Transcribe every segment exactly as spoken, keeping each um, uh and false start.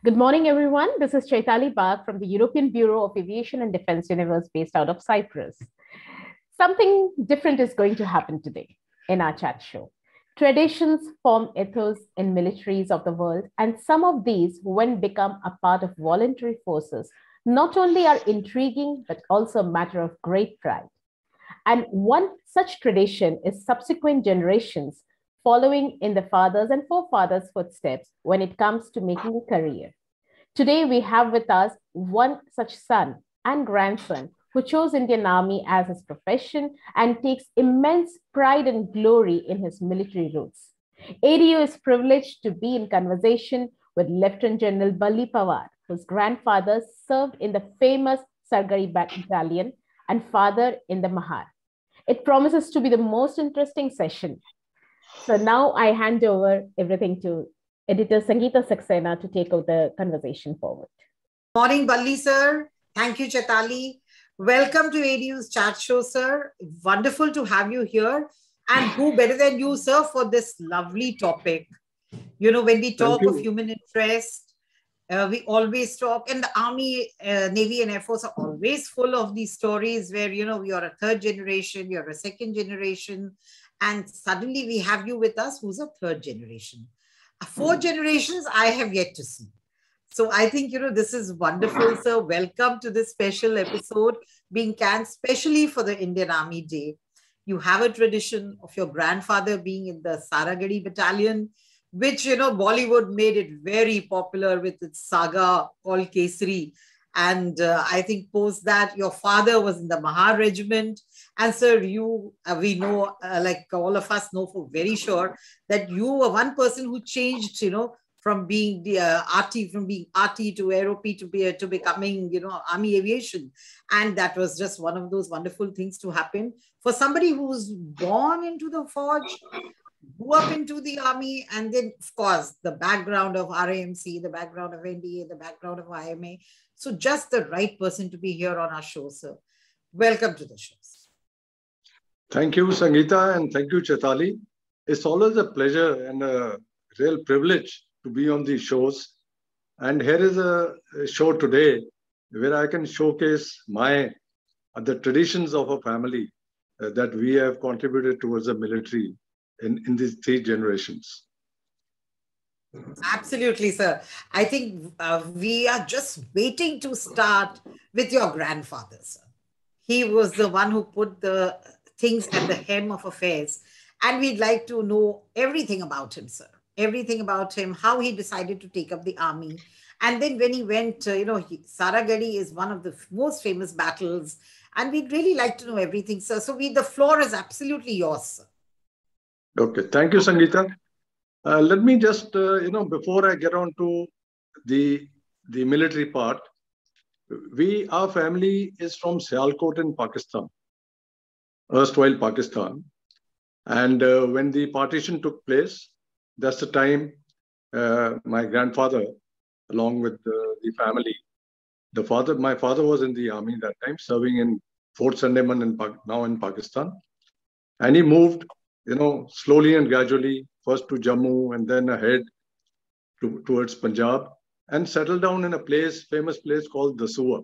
Good morning, everyone. This is Chaitali Bag from the European Bureau of Aviation and Defense Universe based out of Cyprus. Something different is going to happen today in our chat show. Traditions form ethos in militaries of the world, and some of these, when become a part of voluntary forces, not only are intriguing, but also a matter of great pride. And one such tradition is subsequent generations following in the fathers and forefathers' footsteps when it comes to making a career. Today, we have with us one such son and grandson who chose Indian Army as his profession and takes immense pride and glory in his military roots. A D U is privileged to be in conversation with Lieutenant General Balli Pawar, whose grandfather served in the famous Sargari Battalion and father in the Mahar. It promises to be the most interesting session. So now I hand over everything to Editor Sangeeta Saxena to take over the conversation forward. Morning, Balli sir. Thank you, Chaitali. Welcome to A D U's chat show, sir. Wonderful to have you here. And who better than you, sir, for this lovely topic? You know, when we talk of human interest, uh, we always talk, and the Army, uh, Navy and Air Force are always full of these stories where, you know, you're a third generation, you're a second generation, and suddenly we have you with us who's a third generation. Four generations I have yet to see. So I think, you know, this is wonderful, sir. Welcome to this special episode being canned specially for the Indian Army Day. You have a tradition of your grandfather being in the Saragadi Battalion, which, you know, Bollywood made it very popular with its saga called Kesari. And uh, I think post that, your father was in the Mahar Regiment. And sir, you, uh, we know, uh, like all of us know for very sure, that you were one person who changed, you know, from being the uh, R T, from being R T to Aero-P to, be, uh, to becoming, you know, Army Aviation. And that was just one of those wonderful things to happen for somebody who's born into the forge, grew up into the Army, and then, of course, the background of R A M C, the background of N D A, the background of I M A. So just the right person to be here on our show, sir. Welcome to the show. Thank you, Sangeeta, and thank you, Chaitali. It's always a pleasure and a real privilege to be on these shows. And here is a, a show today where I can showcase my uh, the traditions of a family uh, that we have contributed towards the military in, in these three generations. Absolutely, sir. I think uh, we are just waiting to start with your grandfather, sir. He was the one who put the things at the hem of affairs. And we'd like to know everything about him, sir. Everything about him, how he decided to take up the army. And then when he went, uh, you know, he, Saragadi is one of the most famous battles. And we'd really like to know everything, sir. So we, the floor is absolutely yours, sir. Okay, thank you, Sangeeta. Uh, let me just, uh, you know, before I get on to the, the military part, we, our family is from Sialkot in Pakistan, erstwhile Pakistan. And uh, when the partition took place, that's the time uh, my grandfather, along with uh, the family, the father, my father was in the army that time, serving in Fort Sandeman in now in Pakistan. And he moved, you know, slowly and gradually, first to Jammu and then ahead to, towards Punjab, and settled down in a place, famous place called Dasua,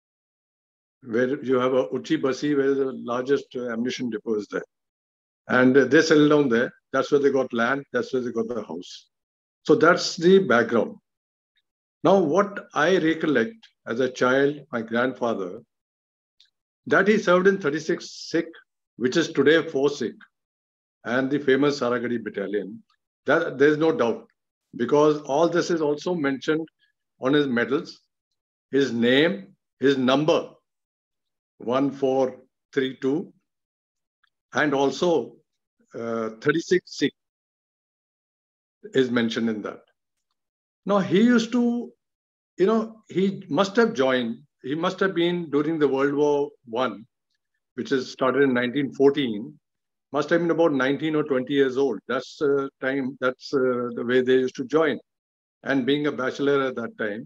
where you have a Uchi Basi, where the largest uh, ammunition depot is there. And uh, they settled down there. That's where they got land. That's where they got the house. So that's the background. Now, what I recollect as a child, my grandfather, that he served in thirty-six Sikh, which is today four Sikh, and the famous Saragadi Battalion. That there's no doubt, because all this is also mentioned on his medals, his name, his number, one four three two, and also uh, thirty-six Sikh is mentioned in that. Now, he used to, you know, he must have joined, he must have been during the World War One, which is started in nineteen fourteen, must have been about nineteen or twenty years old. That's the uh, time, that's uh, the way they used to join. And being a bachelor at that time,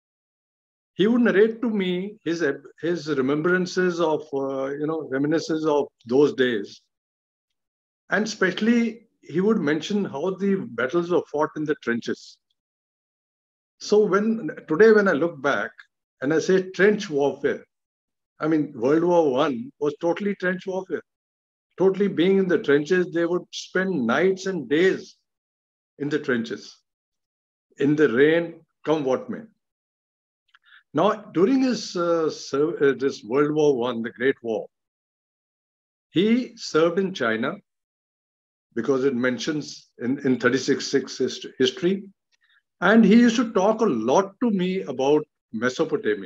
he would narrate to me his, his remembrances of, uh, you know, reminiscences of those days. And especially, he would mention how the battles were fought in the trenches. So when today, when I look back and I say trench warfare, I mean, World War One was totally trench warfare. Totally being in the trenches, they would spend nights and days in the trenches, in the rain, come what may. Now, during his uh, serv- uh, this World War One, the Great War, he served in China because it mentions in, in thirty-six six history. And he used to talk a lot to me about Mesopotamia.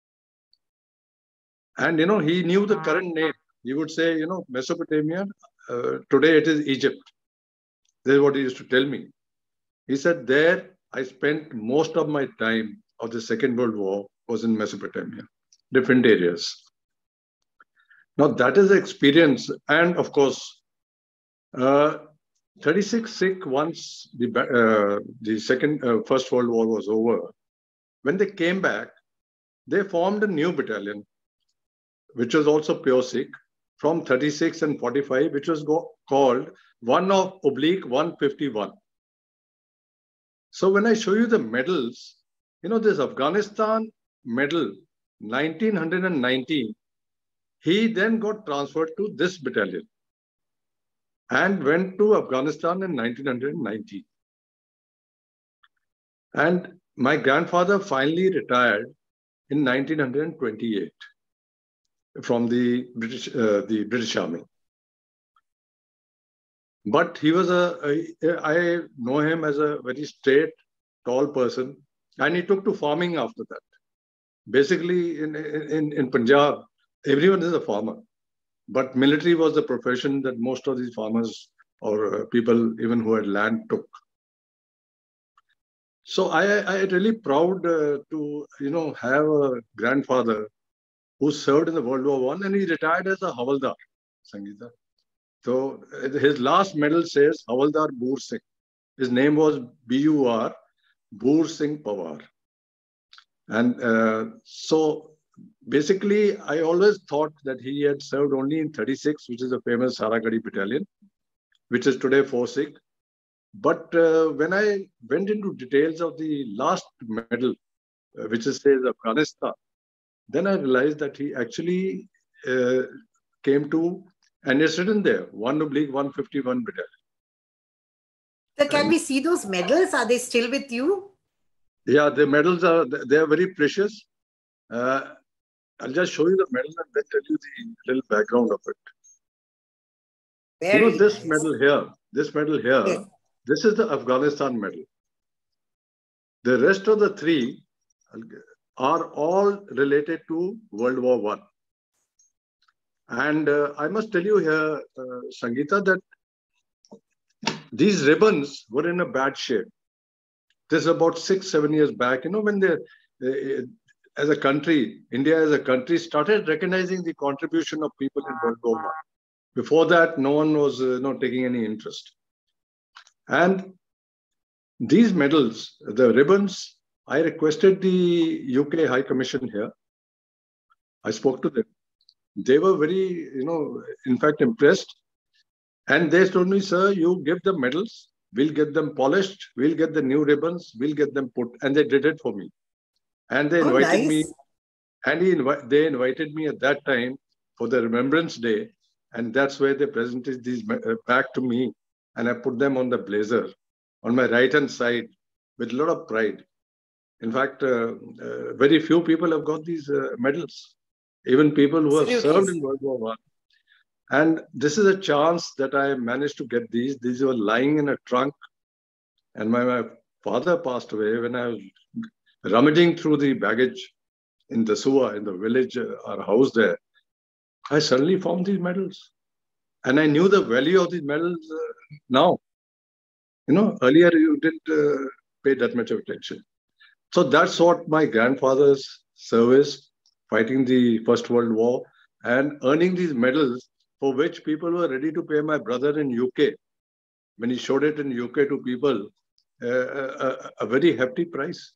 And, you know, he knew the current name. He would say, you know, Mesopotamia, uh, today it is Egypt. This is what he used to tell me. He said, there I spent most of my time of the Second World War was in Mesopotamia, different areas. Now that is the experience. And of course, uh, thirty-six six, once the, uh, the second, uh, First World War was over, when they came back, they formed a new battalion, which was also pure Sikh, from thirty-six and forty-five, which was go- called one of oblique one fifty-one. So when I show you the medals, you know, this Afghanistan medal, nineteen nineteen, he then got transferred to this battalion and went to Afghanistan in nineteen ninety. And my grandfather finally retired in nineteen twenty-eight from the British, uh, the British Army. But he was a, a, I know him as a very straight, tall person, and he took to farming after that. Basically, in, in, in Punjab, everyone is a farmer, but military was the profession that most of these farmers or uh, people, even who had land, took. So I, I really proud uh, to, you know, have a grandfather who served in the World War One, and he retired as a Havaldar, Sangeeta. So his last medal says Havaldar Boor Singh. His name was B U R, Boor Singh Pawar. And uh, so basically, I always thought that he had served only in thirty-six, which is a famous Saragadi battalion, which is today four Sikh. But uh, when I went into details of the last medal, uh, which is says Afghanistan, then I realized that he actually uh, came to, and it's written there, one oblique one fifty-one battalion. So can and, we see those medals? Are they still with you? Yeah, the medals are, they are very precious. Uh, I'll just show you the medal and then tell you the little background of it. Very you know, this nice. medal here, this medal here, yes. This is the Afghanistan medal. The rest of the three are all related to World War One. And uh, I must tell you here, uh, Sangeeta, that these ribbons were in a bad shape. This is about six, seven years back. You know, when they, uh, as a country, India as a country started recognizing the contribution of people in World War One. Before that, no one was uh, not taking any interest. And these medals, the ribbons, I requested the U K High Commission here. I spoke to them. They were very, you know, in fact, impressed. And they told me, sir, you give the medals, we'll get them polished, we'll get the new ribbons, we'll get them put. And they did it for me. And they invited oh, nice. me, and he invi- they invited me at that time for the Remembrance Day. And that's where they presented these back to me. And I put them on the blazer on my right-hand side with a lot of pride. In fact, uh, uh, very few people have got these uh, medals, even people who have Seriously. served in World War One. And this is a chance that I managed to get these. These were lying in a trunk. And my, my father passed away when I was rummaging through the baggage in the Suwa, in the village, uh, our house there. I suddenly found these medals. And I knew the value of these medals uh, now. You know, earlier you didn't uh, pay that much of attention. So that's what my grandfather's service, fighting the First World War and earning these medals for which people were ready to pay my brother in U K. When he showed it in U K to people, uh, a, a very hefty price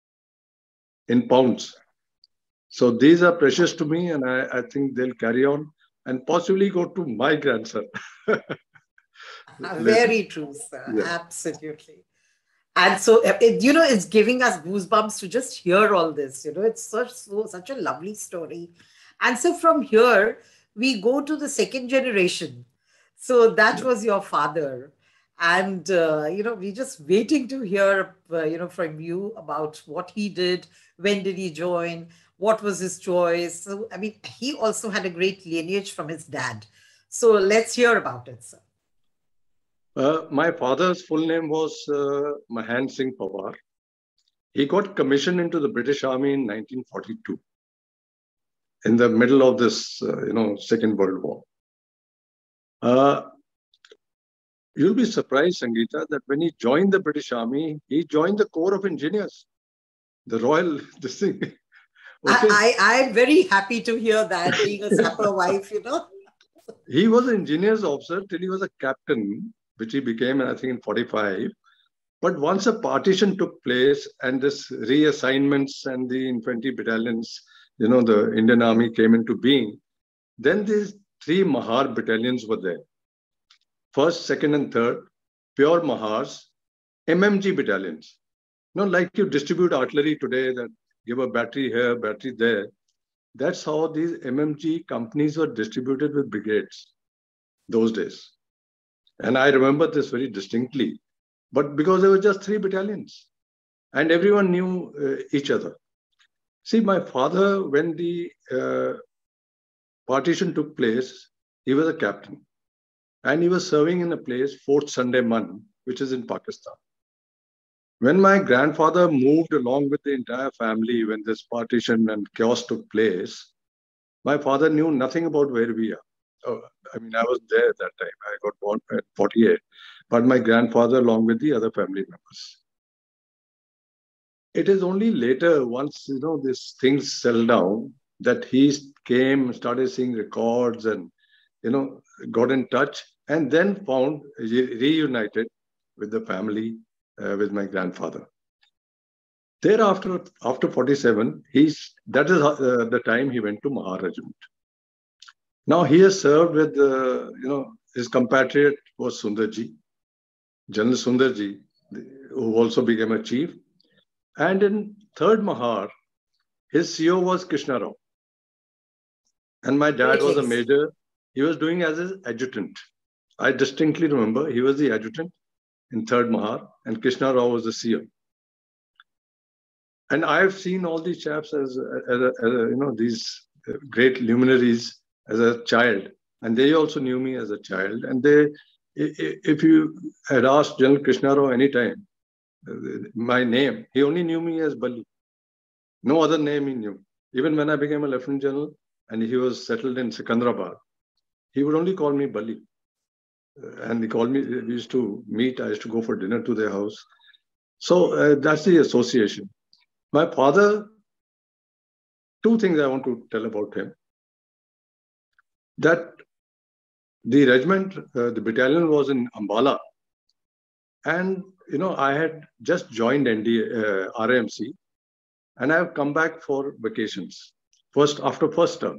in pounds. So these are precious to me, and I, I think they'll carry on and possibly go to my grandson. Very true, sir. Yeah. Absolutely. And so, it, you know, it's giving us goosebumps to just hear all this. You know, it's such, so, such a lovely story. And so from here, we go to the second generation. So that was your father. And, uh, you know, we're just waiting to hear, uh, you know, from you about what he did, when did he join, what was his choice. So, I mean, he also had a great lineage from his dad. So let's hear about it, sir. Uh, my father's full name was uh, Mahan Singh Pawar. He got commissioned into the British Army in nineteen forty-two, in the middle of this, uh, you know, Second World War. Uh, you'll be surprised, Sangeeta, that when he joined the British Army, he joined the Corps of Engineers, the Royal, this thing. Okay. I, I, I'm very happy to hear that, being a sapper wife, you know. He was an engineer's officer till he was a captain, which he became, I think, in forty-five. But once a partition took place and this reassignments and the infantry battalions, you know, the Indian Army came into being, then these three Mahar battalions were there. First, second, and third, pure Mahars, M M G battalions. You know, like you distribute artillery today, that give a battery here, battery there. That's how these M M G companies were distributed with brigades those days. And I remember this very distinctly. But because there were just three battalions and everyone knew uh, each other. See, my father, when the uh, partition took place, he was a captain. And he was serving in a place, Fort Sunday Mun, which is in Pakistan. When my grandfather moved along with the entire family, when this partition and chaos took place, my father knew nothing about where we are. Oh, I mean, I was there at that time. I got born at forty-eight. But my grandfather, along with the other family members. It is only later, once, you know, these things settled down, that he came, started seeing records and, you know, got in touch and then found, reunited with the family, uh, with my grandfather. Thereafter, after forty-seven, he's, that is uh, the time he went to Mahar Regiment. Now he has served with, uh, you know, his compatriot was Sundarji, General Sundarji, who also became a chief. And in third Mahar, his C O was Krishna Rao. And my dad was a major. He was doing as his adjutant. I distinctly remember he was the adjutant in third Mahar and Krishna Rao was the C O. And I've seen all these chaps as, as, a, as a, you know, these great luminaries as a child. And they also knew me as a child. And they, if you had asked General Krishna Rao anytime, my name, he only knew me as Bali. No other name he knew. Even when I became a Lieutenant General and he was settled in Secunderabad, he would only call me Bali. And he called me, we used to meet, I used to go for dinner to their house. So uh, that's the association. My father, two things I want to tell about him. That the regiment, uh, the battalion was in Ambala. And, you know, I had just joined N D A, uh, R A M C, and I have come back for vacations, first after first term.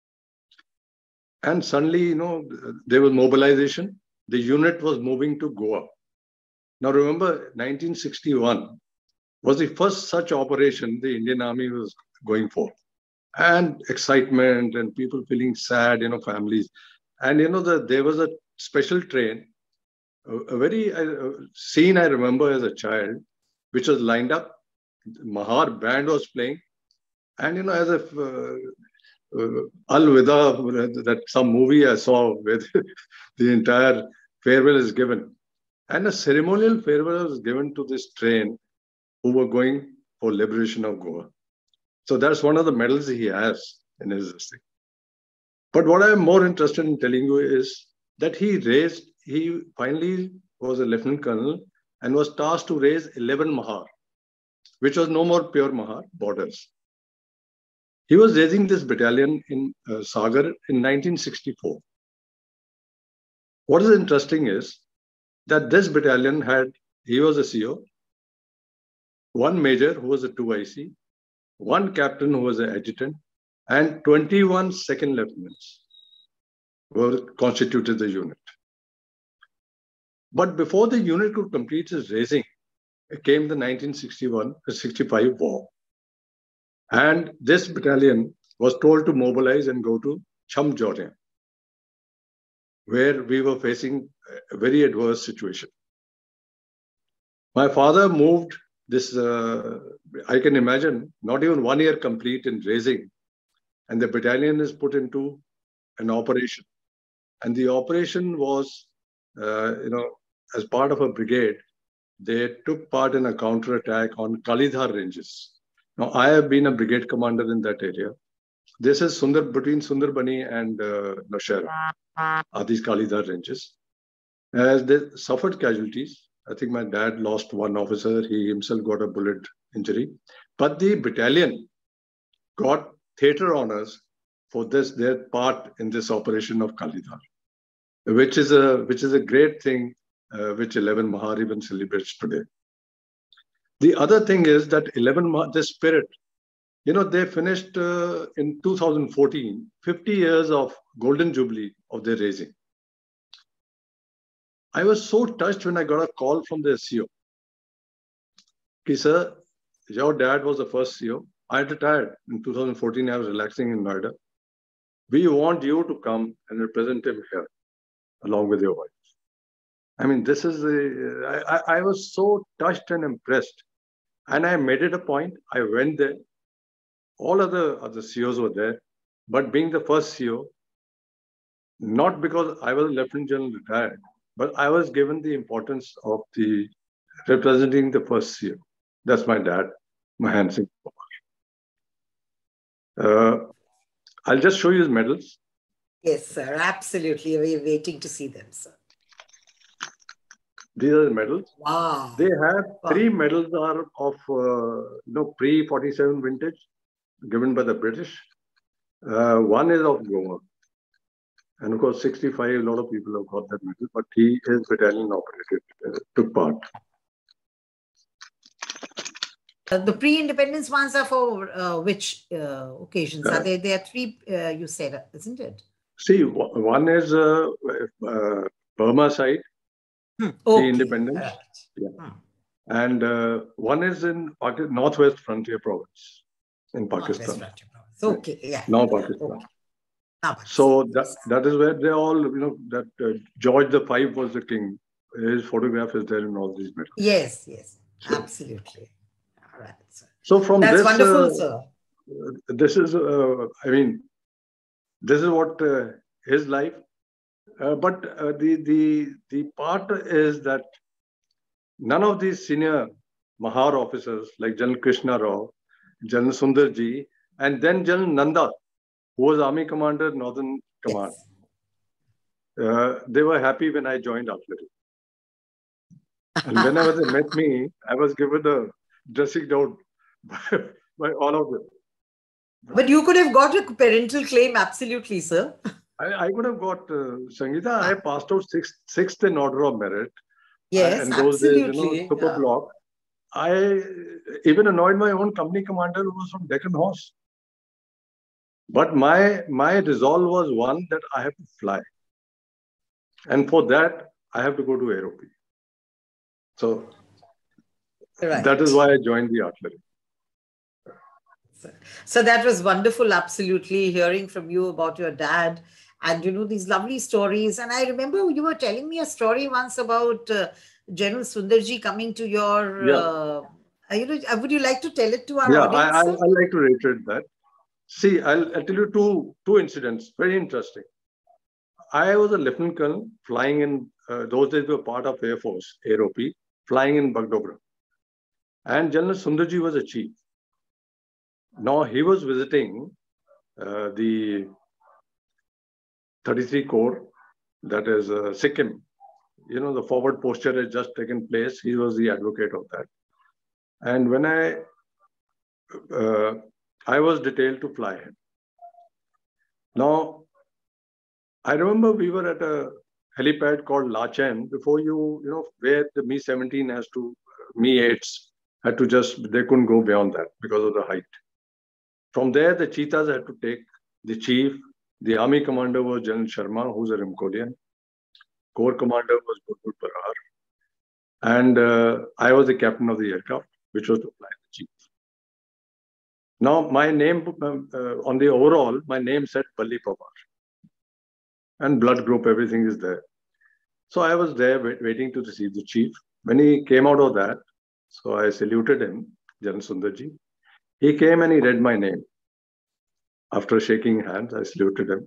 And suddenly, you know, there was mobilization. The unit was moving to Goa. Now, remember, nineteen sixty-one was the first such operation the Indian Army was going for. And excitement and people feeling sad, you know, families. And, you know, the, there was a special train, a, a very uh, scene I remember as a child, which was lined up. Mahar band was playing. And, you know, as if uh, uh, Al-Wida, that some movie I saw where the entire farewell is given. And a ceremonial farewell was given to this train who were going for liberation of Goa. So that's one of the medals he has in his thing. But what I'm more interested in telling you is that he raised, he finally was a lieutenant colonel and was tasked to raise eleven Mahar, which was no more pure Mahar, borders. He was raising this battalion in uh, Sagar in nineteen sixty-four. What is interesting is that this battalion had, he was a C O, one major who was a two I C, one captain who was an adjutant, and twenty-one second lieutenants were constituted the unit. But before the unit could complete its raising, came the nineteen sixty-one sixty-five war. And this battalion was told to mobilize and go to Chamjore, where we were facing a very adverse situation. My father moved this, uh, I can imagine, not even one year complete in raising, and the battalion is put into an operation. And the operation was, uh, you know, as part of a brigade, they took part in a counterattack on Kalidhar ranges. Now, I have been a brigade commander in that area. This is Sundar, between Sundarbani and uh, Nashera, are these Kalidhar ranges. As they suffered casualties, I think my dad lost one officer. He himself got a bullet injury. But the battalion got theatre honors for this, their part in this operation of Kalidhar, which is a, which is a great thing, uh, which eleven Mahar even celebrates today. The other thing is that eleven Mahar, the spirit, you know, they finished uh, in two thousand fourteen, fifty years of golden jubilee of their raising. I was so touched when I got a call from the C O. Ki, sir, your dad was the first C O. I retired in two thousand fourteen. I was relaxing in Noida. We want you to come and represent him here, along with your wife. I mean, this is the, I, I, I was so touched and impressed. And I made it a point. I went there. All other, other C Os were there. But being the first C O, not because I was Lieutenant General retired, but I was given the importance of the representing the first C O. That's my dad, Mahan Singh Pawar. Uh, I'll just show you his medals. Yes, sir. Absolutely. We're waiting to see them, sir. These are the medals. Wow. They have three wow. medals are of uh, you know, pre forty-seven vintage, given by the British. Uh, one is of Goma. And of course, sixty-five, a lot of people have got that medal, but he is battalion operated, uh, took part. Uh, the pre-independence ones are for uh, which uh, occasions? Uh, are they? There are three, uh, you said, isn't it? See, one is uh, uh, Burma side, hmm. okay. the independence. Right. Yeah. Hmm. And uh, one is in Pakistan, Northwest Frontier Province in Pakistan. Northwest Province. Okay, yeah. Now Pakistan. Okay. So that, that is where they all, you know, that uh, George the Five was the king. His photograph is there in all these medals. Yes, yes, so, absolutely. All right, sir. So from That's this, wonderful, uh, sir. This is, uh, I mean, this is what uh, his life. Uh, but uh, the the the part is that none of these senior Mahar officers like General Krishna Rao, General Sundarji, and then General Nanda, who was Army Commander, Northern Command. Yes. Uh, they were happy when I joined artillery. And whenever they met me, I was given a dressing down by, by all of them. But you could have got a parental claim, absolutely, sir. I, I could have got, uh, Sangeeta, I passed out sixth, sixth in order of merit. Yes, and those absolutely. Days, you know, super yeah. block. I even annoyed my own company commander who was from Deccan Horse. But my, my resolve was one that I have to fly. And for that, I have to go to Aero P. So right. that is why I joined the artillery. So that was wonderful, absolutely, hearing from you about your dad and, you know, these lovely stories. And I remember you were telling me a story once about uh, General Sundarji coming to your, yeah. uh, you know, would you like to tell it to our yeah, audience? Yeah, I, I, I like to reiterate that. See, I'll, I'll tell you two, two incidents, very interesting. I was a lieutenant colonel flying in, uh, those days we were part of Air Force, Aero P, flying in Bagdogra. And General Sundarji was a chief. Now he was visiting uh, the thirty-three Corps, that is uh, Sikkim. You know, the forward posture had just taken place. He was the advocate of that. And when I, uh, I was detailed to fly him. Now, I remember we were at a helipad called Lachen before you, you know, where the Mi seventeen has to, Mi eights had to just, they couldn't go beyond that because of the height. From there, the cheetahs had to take the chief. The army commander was General Sharma, who's a Rimkodian. Corps commander was Gurgut Barar. And uh, I was the captain of the aircraft, which was to fly the Chief. Now, my name, uh, on the overall, my name said Balli Pawar. And blood group, everything is there. So I was there wait, waiting to receive the Chief. When he came out of that, so I saluted him, General Sundarji. He came and he read my name. After shaking hands, I saluted him.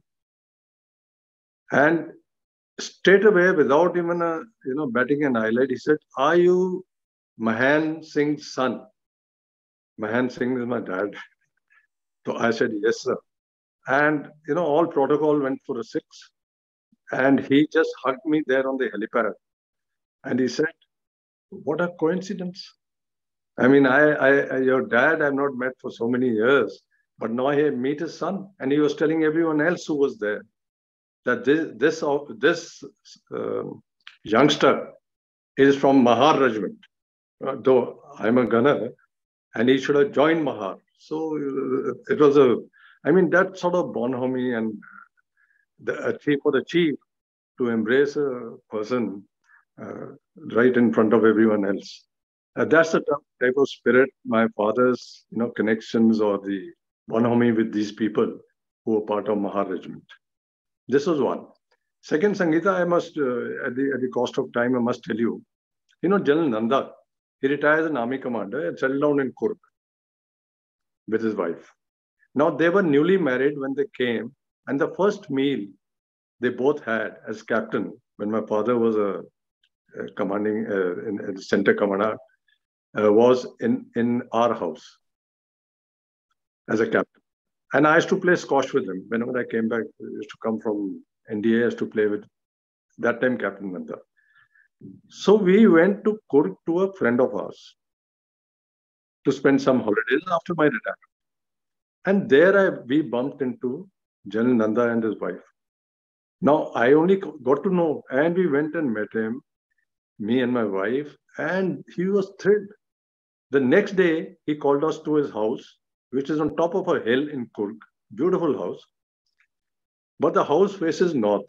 And straight away, without even a, you know, batting an eyelid, he said, "Are you Mahan Singh's son?" Mahan Singh is my dad. So I said, "Yes, sir." And, you know, all protocol went for a six. And he just hugged me there on the helipad. And he said, "What a coincidence. I mean, I, I, your dad I've not met for so many years, but now I meet his son." And he was telling everyone else who was there that this, this, this uh, youngster is from Mahar Regiment, uh, though I'm a gunner, and he should have joined Mahar. So uh, it was a, I mean, that sort of bonhomie and the chief for the chief to embrace a person uh, right in front of everyone else. Uh, that's the type of spirit my father's, you know, connections or the bonhomie with these people who were part of Mahar Regiment. This was one. Second, Sangeeta, I must, uh, at the at the cost of time, I must tell you, you know, General Nanda, he retired as an army commander and settled down in Kurg with his wife. Now, they were newly married when they came, and the first meal they both had as captain, when my father was a, a commanding, uh, in, in center commander, uh, was in, in our house as a captain. And I used to play squash with him. Whenever I came back, I used to come from N D A, I used to play with that time Captain Nanda. So we went to Kurg to a friend of ours to spend some holidays after my retirement. And there I, we bumped into General Nanda and his wife. Now, I only got to know, and we went and met him, me and my wife, and he was thrilled. The next day, he called us to his house, which is on top of a hill in Kurg, beautiful house. But the house faces north.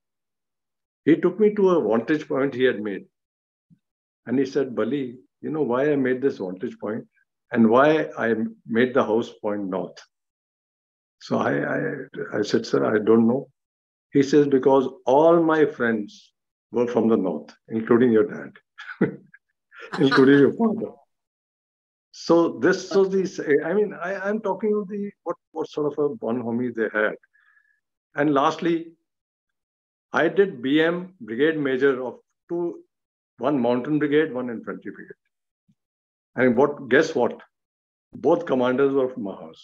He took me to a vantage point he had made. And he said, "Balli, you know why I made this vantage point and why I made the house point north?" So I, I, I said, "Sir, I don't know." He says, "Because all my friends were from the north, including your dad, including your father." So this was the, I mean, I, I'm talking of the, what, what sort of a bonhomie they had. And lastly, I did B M, brigade major of two, one mountain brigade, one infantry brigade. And what, guess what? Both commanders were from Mahars,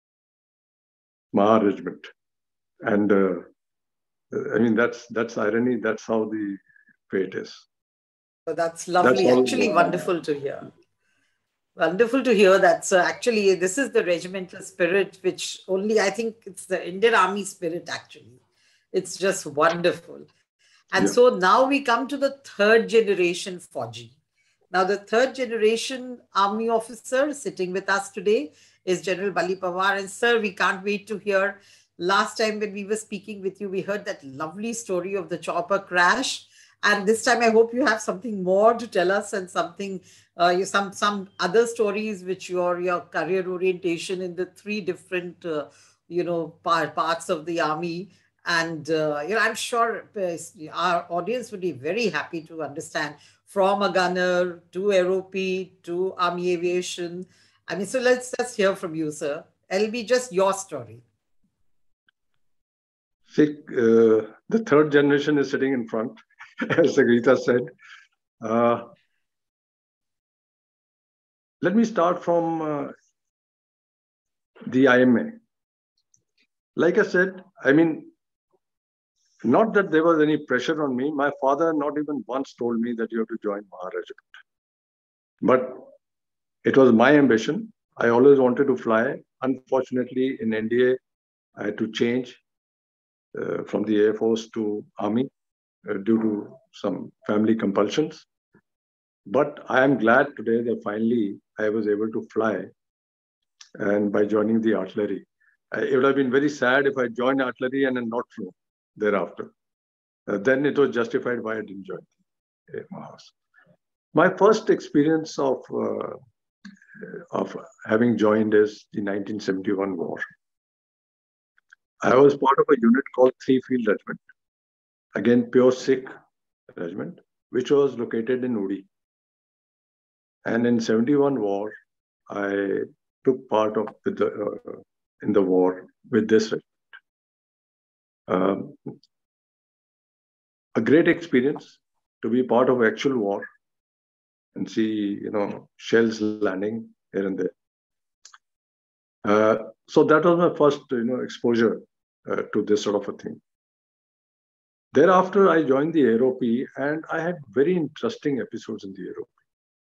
Mahar Regiment. And uh, I mean, that's, that's irony. That's how the fate is. So that's lovely. That's actually all, wonderful to hear. Wonderful to hear that. So actually, this is the regimental spirit, which only, I think it's the Indian Army spirit, actually. It's just wonderful. And yeah. So now we come to the third generation Fauji. Now, the third generation Army officer sitting with us today is General Balli Pawar. And sir, we can't wait to hear. Last time when we were speaking with you, we heard that lovely story of the chopper crash. And this time, I hope you have something more to tell us and something, uh, you, some some other stories which your your career orientation in the three different, uh, you know, part, parts of the army. And uh, you know, I'm sure uh, our audience would be very happy to understand from a gunner to Aero P to Army Aviation. I mean, so let's let's hear from you, sir. It'll be just your story. See, uh, the third generation is sitting in front. As Sangeeta said. Uh, let me start from uh, the I M A. Like I said, I mean, not that there was any pressure on me. My father not even once told me that you have to join Mahar Regiment. But it was my ambition. I always wanted to fly. Unfortunately, in N D A, I had to change uh, from the Air Force to Army. Uh, due to some family compulsions. But I am glad today that finally I was able to fly and by joining the artillery. I, it would have been very sad if I joined artillery and then not flew thereafter. Uh, then it was justified why I didn't join the Mahars. My first experience of uh, of having joined is the nineteen seventy-one war. I was part of a unit called Three Field Regiment, again pure Sikh regiment, which was located in Uri. And in seventy-one war, I took part of the uh, in the war with this regiment. Um, a great experience to be part of actual war and see, you know, shells landing here and there. Uh, so that was my first, you know, exposure uh, to this sort of a thing. Thereafter, I joined the Aero P, and I had very interesting episodes in the Aero P.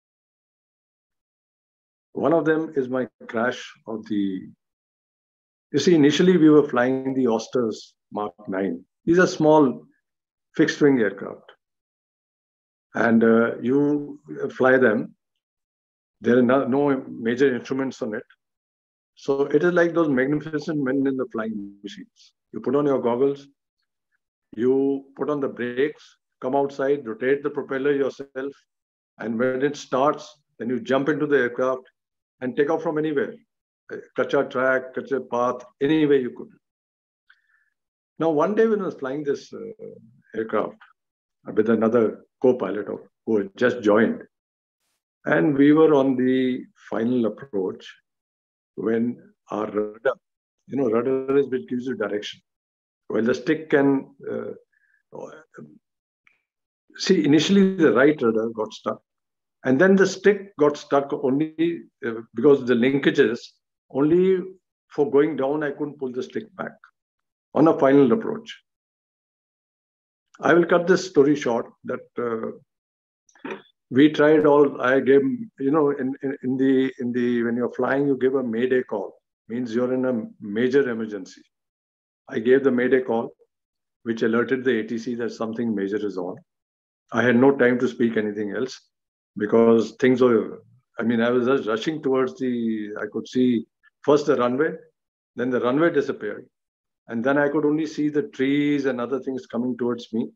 One of them is my crash of the. You see, initially we were flying the Austers Mark nine. These are small fixed-wing aircraft, and uh, you fly them. There are no, no major instruments on it. So it is like those magnificent men in the flying machines. You put on your goggles, you put on the brakes, come outside, rotate the propeller yourself, and when it starts, then you jump into the aircraft and take off from anywhere. Kacha track, kacha path, any way you could. Now, one day when I was flying this uh, aircraft with another co-pilot who had just joined, and we were on the final approach when our rudder, you know, rudder is which gives you direction. Well, the stick can, uh, see, initially the right rudder got stuck, and then the stick got stuck only uh, because the linkages, only for going down, I couldn't pull the stick back on a final approach. I will cut this story short that uh, we tried all, I gave, you know, in, in, in the, in the, when you're flying, you give a mayday call, means you're in a major emergency. I gave the mayday call, which alerted the A T C that something major is on. I had no time to speak anything else because things were, I mean, I was just rushing towards the, I could see first the runway, then the runway disappeared. And then I could only see the trees and other things coming towards me.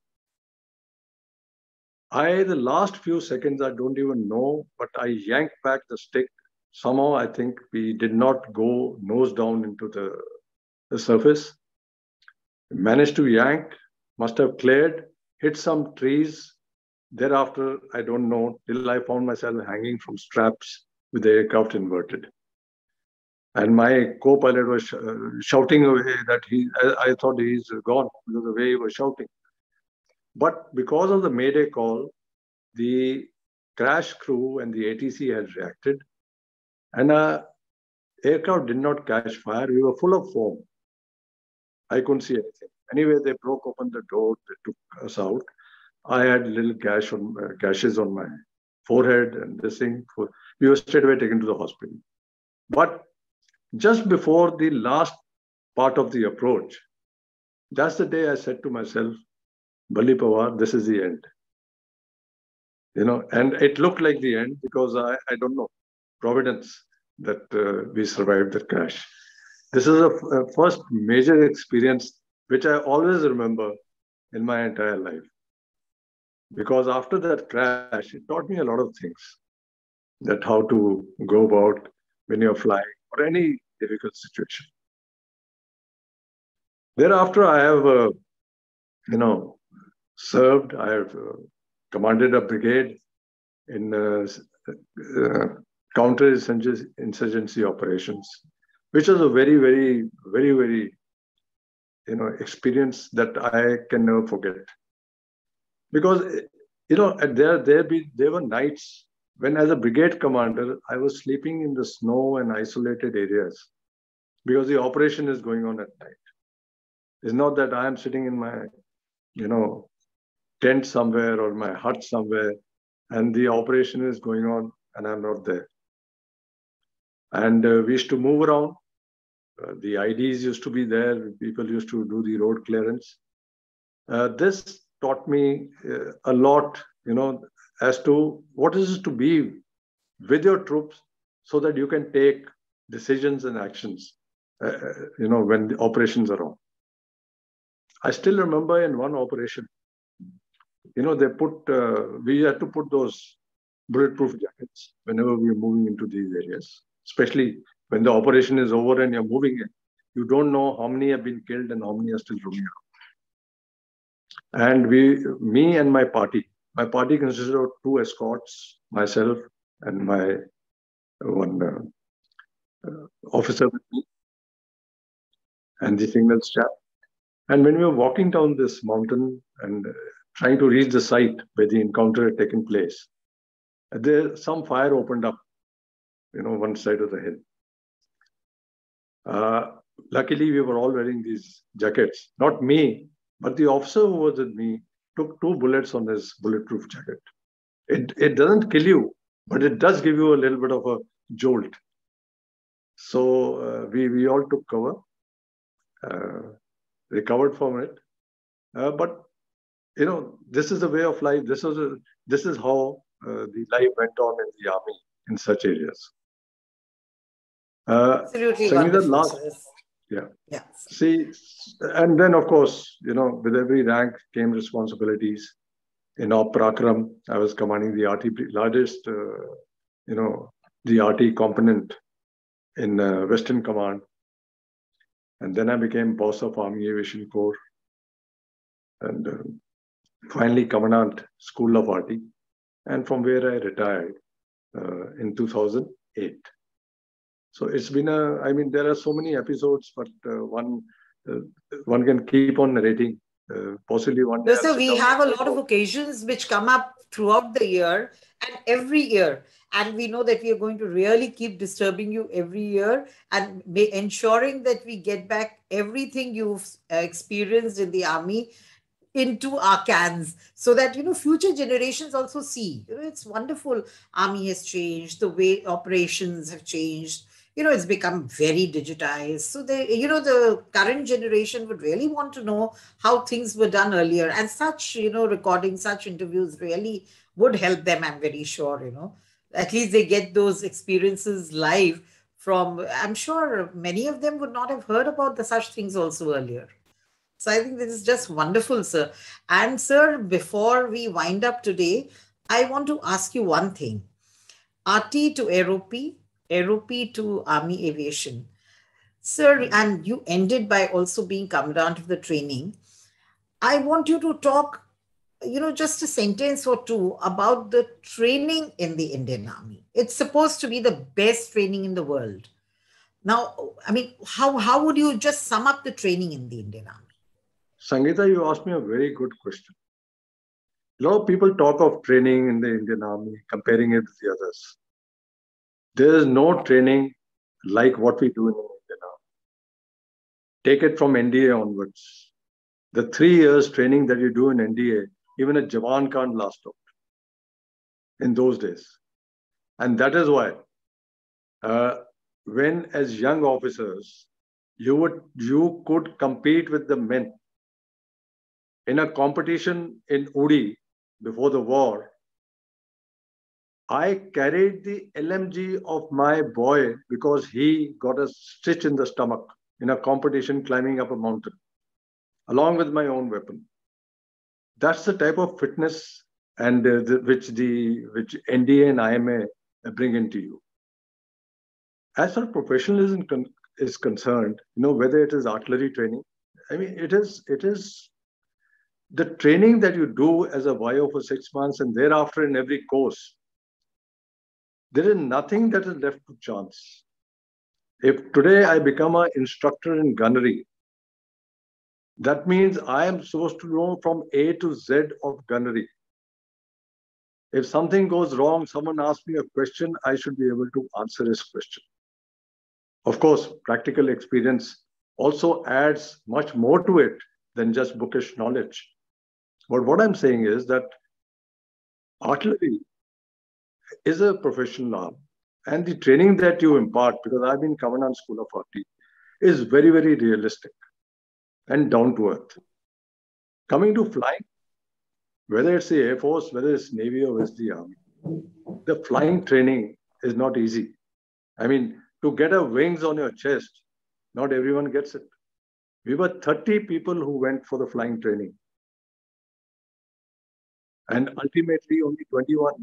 I, the last few seconds, I don't even know, but I yanked back the stick. Somehow, I think we did not go nose down into the, the surface. Managed to yank, must have cleared, hit some trees. Thereafter, I don't know, till I found myself hanging from straps with the aircraft inverted. And my co-pilot was sh uh, shouting away that he, I, I thought he's gone because of the way he was shouting. But because of the mayday call, the crash crew and the A T C had reacted, and our aircraft did not catch fire. We were full of foam. I couldn't see anything. Anyway, they broke open the door. They took us out. I had little gash on, uh, gashes on my forehead and this thing. We were straight away taken to the hospital. But just before the last part of the approach, that's the day I said to myself, Balli Pawar, this is the end. You know, and it looked like the end because I, I don't know, providence that uh, we survived the crash. This is a, a first major experience which I always remember in my entire life. Because after that crash, it taught me a lot of things. That how to go about when you're flying or any difficult situation. Thereafter, I have, uh, you know, served. I have uh, commanded a brigade in uh, uh, counter-insurgency operations, which was a very, very, very, very, you know, experience that I can never forget. Because, you know, there, there, be, there were nights when, as a brigade commander, I was sleeping in the snow and isolated areas because the operation is going on at night. It's not that I am sitting in my, you know, tent somewhere or my hut somewhere and the operation is going on and I'm not there. And uh, we used to move around. Uh, the I Ds used to be there. People used to do the road clearance. Uh, this taught me uh, a lot, you know, as to what is it to be with your troops so that you can take decisions and actions, uh, you know, when the operations are on. I still remember in one operation, you know, they put, uh, we had to put those bulletproof jackets whenever we are moving into these areas, especially when the operation is over and you're moving in. You don't know how many have been killed and how many are still roaming around. And we, me and my party, my party consisted of two escorts, myself and my one uh, uh, officer with me, and the signal staff. And when we were walking down this mountain and uh, trying to reach the site where the encounter had taken place, there some fire opened up, you know, one side of the hill. Uh, luckily, we were all wearing these jackets. Not me, but the officer who was with me took two bullets on his bulletproof jacket. It, it doesn't kill you, but it does give you a little bit of a jolt. So uh, we, we all took cover, uh, recovered from it. Uh, but, you know, this is the way of life. This is, a, this is how uh, the life went on in the army in such areas. Uh, Absolutely Sangeeta, wonderful. last, yeah. Yeah. See, and then of course, you know, with every rank came responsibilities. In Op Parakram, I was commanding the R T, largest, uh, you know, the R T component in uh, Western Command. And then I became boss of Army Aviation Corps. And uh, finally, Commandant, School of R T. And from where I retired uh, in two thousand eight. So it's been a, I mean, there are so many episodes, but uh, one uh, one can keep on narrating. Uh, possibly one day. No, sir, we have a lot of occasions which come up throughout the year and every year. And we know that we are going to really keep disturbing you every year and ensuring that we get back everything you've uh, experienced in the army into our cans so that, you know, future generations also see. You know, it's wonderful. Army has changed. The way operations have changed. You know, it's become very digitized. So, they, you know, the current generation would really want to know how things were done earlier. And such, you know, recording such interviews really would help them, I'm very sure, you know. At least they get those experiences live from, I'm sure many of them would not have heard about the such things also earlier. So I think this is just wonderful, sir. And sir, before we wind up today, I want to ask you one thing. R T to Aerope, Aerope to Army Aviation. Sir, and you ended by also being commandant of the training. I want you to talk, you know, just a sentence or two about the training in the Indian Army. It's supposed to be the best training in the world. Now, I mean, how, how would you just sum up the training in the Indian Army? Sangeeta, you asked me a very good question. A lot of people talk of training in the Indian Army, comparing it with the others. There is no training like what we do in the Indian Army. Take it from N D A onwards. The three years training that you do in N D A, even a Jawan can't last out in those days. And that is why uh, when as young officers, you would you could compete with the men. In a competition in Uri before the war, I carried the L M G of my boy because he got a stitch in the stomach in a competition climbing up a mountain, along with my own weapon. That's the type of fitness and uh, the, which the which N D A and I M A bring into you. As far as professionalism con is concerned, you know, whether it is artillery training, I mean, it is it is. The training that you do as a Y O for six months and thereafter in every course, there is nothing that is left to chance. If today I become an instructor in gunnery, that means I am supposed to know from A to Z of gunnery. If something goes wrong, someone asks me a question, I should be able to answer his question. Of course, practical experience also adds much more to it than just bookish knowledge. But what I'm saying is that artillery is a professional arm, and the training that you impart, because I've been Commandant School of R T, is very, very realistic and down to earth. Coming to flying, whether it's the Air Force, whether it's Navy or it's the Army, the flying training is not easy. I mean, to get a wings on your chest, not everyone gets it. We were thirty people who went for the flying training. And ultimately, only twenty-one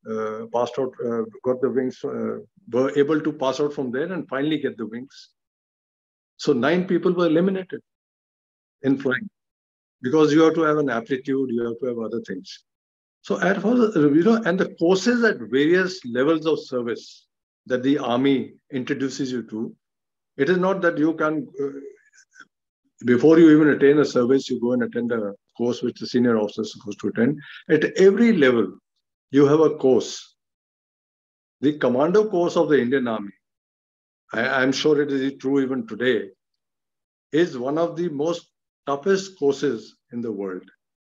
uh, passed out, uh, got the wings, uh, were able to pass out from there and finally get the wings. So nine people were eliminated in flying because you have to have an aptitude, you have to have other things. So as far as, you know, and the courses at various levels of service that the army introduces you to, it is not that you can, uh, before you even attain a service, you go and attend a course which the senior officer is supposed to attend. At every level, you have a course. The commando course of the Indian Army, I, I'm sure it is true even today, is one of the most toughest courses in the world.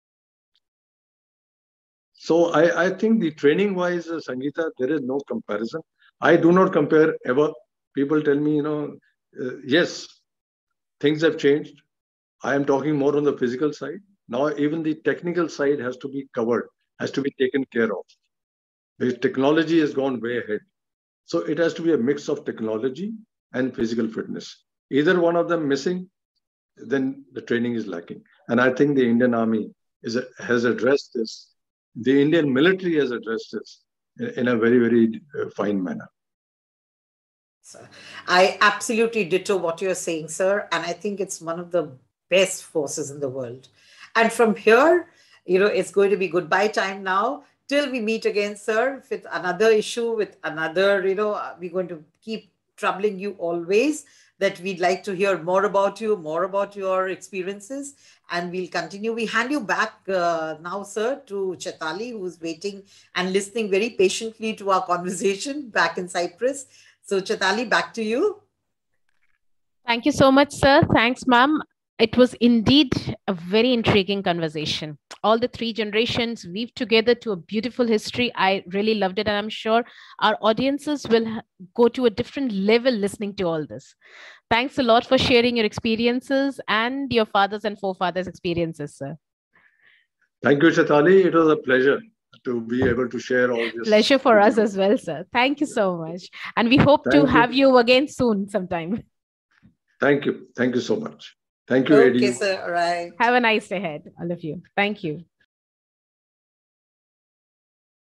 So I, I think the training-wise, uh, Sangeeta, there is no comparison. I do not compare ever. People tell me, you know, uh, yes, things have changed. I am talking more on the physical side. Now, even the technical side has to be covered, has to be taken care of. The technology has gone way ahead. So it has to be a mix of technology and physical fitness. Either one of them missing, then the training is lacking. And I think the Indian Army is a, has addressed this. The Indian military has addressed this in, in a very, very uh, fine manner. I absolutely ditto what you're saying, sir. And I think it's one of the best forces in the world. And from here, you know, it's going to be goodbye time now. Till we meet again, sir, with another issue, with another, you know, we're going to keep troubling you always, that we'd like to hear more about you, more about your experiences, and we'll continue. We hand you back uh, now, sir, to Chaitali, who's waiting and listening very patiently to our conversation back in Cyprus. So Chaitali, back to you. Thank you so much, sir. Thanks, ma'am. It was indeed a very intriguing conversation. All the three generations weave together to a beautiful history. I really loved it. And I'm sure our audiences will go to a different level listening to all this. Thanks a lot for sharing your experiences and your fathers and forefathers' experiences, sir. Thank you, Chaitali. It was a pleasure to be able to share all this. Pleasure for us as well, sir. Thank you so much. And we hope Thank to you. have you again soon sometime. Thank you. Thank you so much. Thank you, Okay, Eddie. sir. All right. Have a nice day ahead, all of you. Thank you.